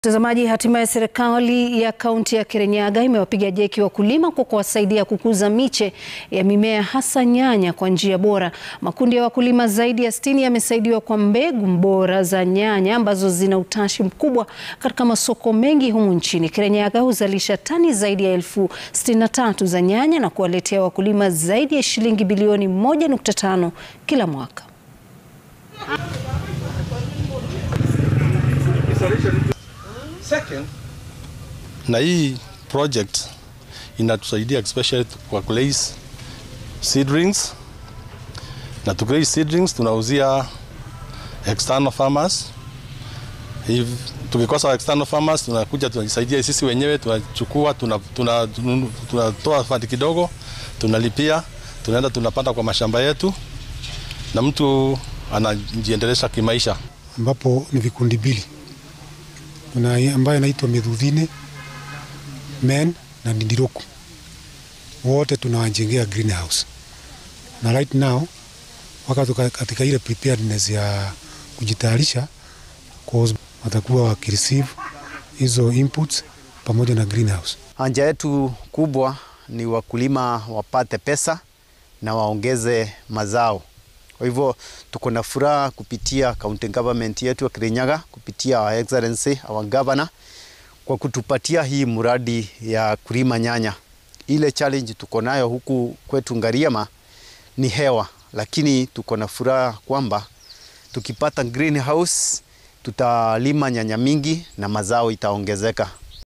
Mtazamaji, hatimaye serikali ya kaunti ya Kirinyaga imewapiga jeki wakulima kwa kuwasaidia kukuza miche ya mimea hasa nyanya kwa njia bora. Makundi ya wakulima zaidi ya 60 yamesaidiwa kwa mbegu bora za nyanya ambazo zina utashi mkubwa katika masoko mengi humu nchini. Kirinyaga huzalisha tani zaidi ya 63,000 za nyanya na kuwaletea wakulima zaidi ya shilingi bilioni 1.5 kila mwaka. Na hii project inatusaidia especially kwa place seedlings, na to graze seedlings tunauzia external farmers. If tukikosa external farmers tunakuja tunajisaidia sisi wenyewe, tunachukua tunatoa fadi kidogo, tunalipia, tunaenda tunapanda kwa mashamba yetu na mtu anajiendelesha kimaisha. Ambapo ni vikundi mbili. Kuna ambaye anaitwa Medudhine, Men na Nindiroku. Wote tunawajengea greenhouse. Na right now wakati katika ile preparedness ya kujitayarisha cause watakuwa wakireceive hizo inputs pamoja na greenhouse. Haja yetu kubwa ni wakulima wapate pesa na waongeze mazao. Kwa hivyo tuko na furaha kupitia county government yetu ya Kirinyaga, kupitia our excellency, our governor, kwa kutupatia hii mradi ya kulima nyanya. Ile challenge tuko nayo huku kwetu Ngariema ni hewa, lakini tuko na furaha kwamba tukipata greenhouse tutalima nyanya mingi na mazao itaongezeka.